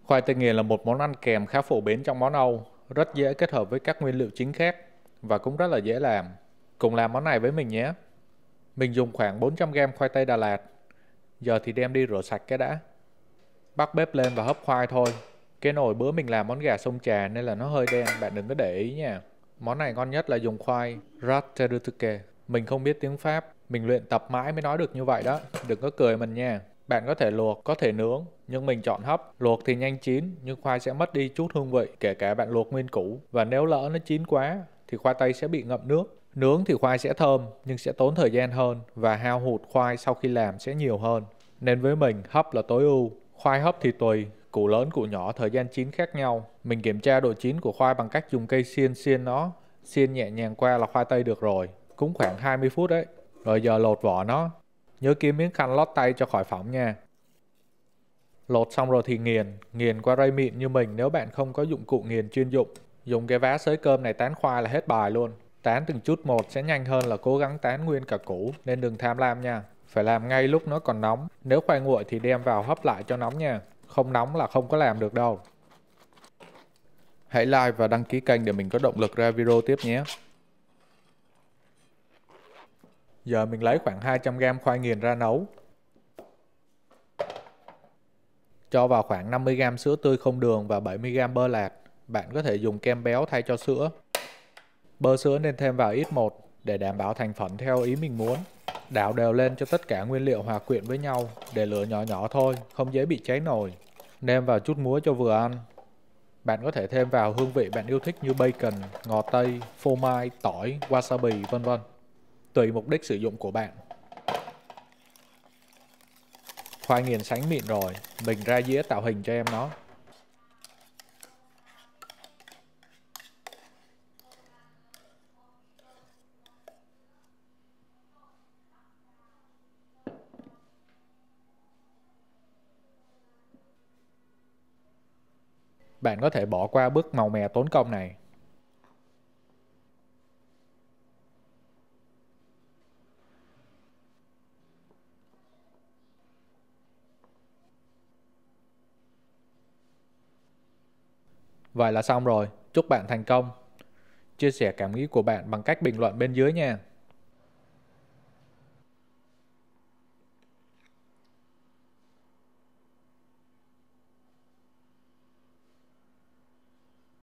Khoai tây nghiền là một món ăn kèm khá phổ biến trong món Âu, rất dễ kết hợp với các nguyên liệu chính khác và cũng rất là dễ làm. Cùng làm món này với mình nhé. Mình dùng khoảng 400 gram khoai tây Đà Lạt. Giờ thì đem đi rửa sạch cái đã. Bắc bếp lên và hấp khoai thôi. Cái nồi bữa mình làm món gà sông trà nên là nó hơi đen, bạn đừng có để ý nha. Món này ngon nhất là dùng khoai Raterutuke. Mình không biết tiếng Pháp, mình luyện tập mãi mới nói được như vậy đó. Đừng có cười mình nha. Bạn có thể luộc, có thể nướng, nhưng mình chọn hấp. Luộc thì nhanh chín, nhưng khoai sẽ mất đi chút hương vị, kể cả bạn luộc nguyên củ. Và nếu lỡ nó chín quá, thì khoai tây sẽ bị ngậm nước. Nướng thì khoai sẽ thơm, nhưng sẽ tốn thời gian hơn, và hao hụt khoai sau khi làm sẽ nhiều hơn. Nên với mình, hấp là tối ưu. Khoai hấp thì tùy, củ lớn củ nhỏ thời gian chín khác nhau. Mình kiểm tra độ chín của khoai bằng cách dùng cây xiên xiên nó. Xiên nhẹ nhàng qua là khoai tây được rồi. Cũng khoảng 20 phút đấy. Rồi giờ lột vỏ nó. Nhớ kiếm miếng khăn lót tay cho khỏi phỏng nha. Lột xong rồi thì nghiền. Nghiền qua rây mịn như mình nếu bạn không có dụng cụ nghiền chuyên dụng. Dùng cái vá xới cơm này tán khoai là hết bài luôn. Tán từng chút một sẽ nhanh hơn là cố gắng tán nguyên cả củ, nên đừng tham lam nha. Phải làm ngay lúc nó còn nóng. Nếu khoai nguội thì đem vào hấp lại cho nóng nha. Không nóng là không có làm được đâu. Hãy like và đăng ký kênh để mình có động lực ra video tiếp nhé. Giờ mình lấy khoảng 200 gram khoai nghiền ra nấu. Cho vào khoảng 50 gram sữa tươi không đường và 70 gram bơ lạc. Bạn có thể dùng kem béo thay cho sữa. Bơ sữa nên thêm vào ít một để đảm bảo thành phần theo ý mình muốn. Đảo đều lên cho tất cả nguyên liệu hòa quyện với nhau, để lửa nhỏ nhỏ thôi, không dễ bị cháy nồi. Nêm vào chút muối cho vừa ăn. Bạn có thể thêm vào hương vị bạn yêu thích như bacon, ngò tây, phô mai, tỏi, wasabi, vân vân. Tùy mục đích sử dụng của bạn. Khoai nghiền sánh mịn rồi, mình ra dĩa tạo hình cho em nó. Bạn có thể bỏ qua bước màu mè tốn công này. Vậy là xong rồi, chúc bạn thành công. Chia sẻ cảm nghĩ của bạn bằng cách bình luận bên dưới nha.